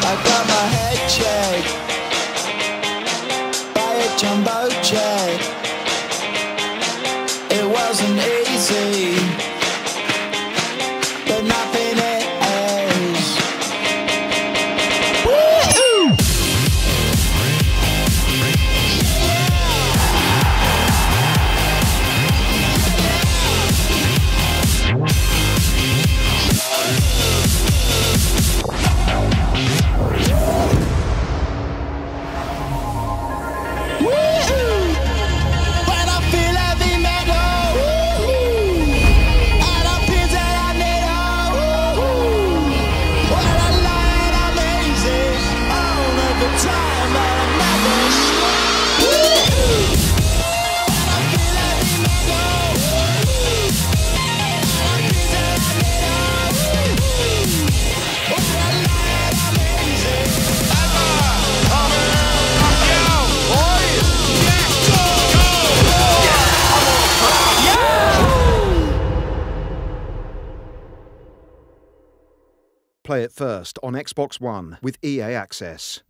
I got my head checked by a jumbo jet. It wasn't easy, but nothing is. Woo-hoo! Play it first on Xbox One with EA Access.